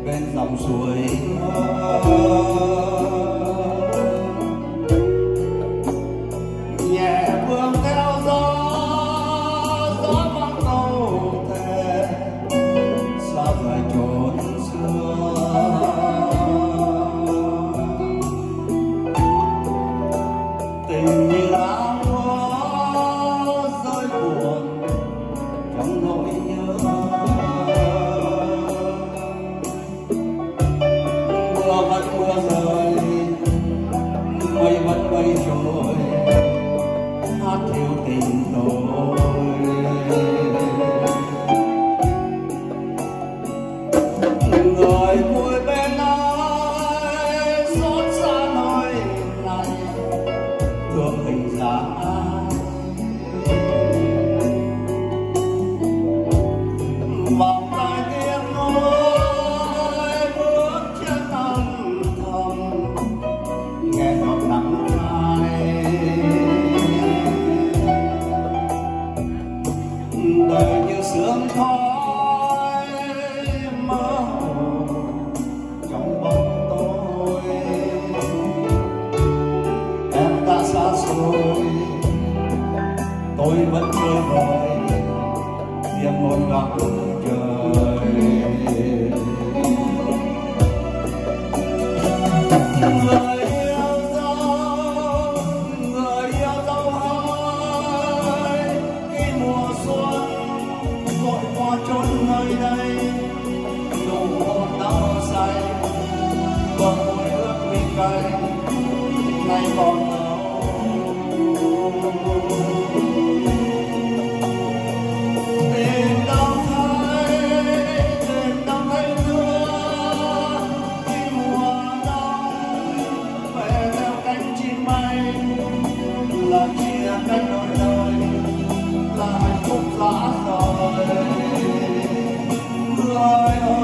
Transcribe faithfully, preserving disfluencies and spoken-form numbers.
bên dòng suối nhẹ vương theo gió, gió mang câu thề xa rời chốn xưa. Tình như lá úa rơi buồn trong nỗi nhớ, mưa vẫn mưa rơi, mây vẫn mây trôi, hát thiêu tình tôi. Người vui bên ai xót xa nơi này, thương hình dáng ai vòng tay tiếng nói bước chân âm thầm nghe giọt nắng phai. Đời như sương khói mơ hồ trong bóng tối, em đã xa xôi tôi vẫn chơi vơi riêng một góc trời. Người yêu dấu, người yêu dấu hỡi, khi mùa xuân vội qua chốn nơi đây, nụ hôn đau say bờ môi ướt mi cay nay còn đâu. Tìm đâu thấy, tìm đâu thấy mưa khi mùa đông về theo cánh chim bay, là chia cách đôi đời, là hạnh phúc lạ rời. Người ơi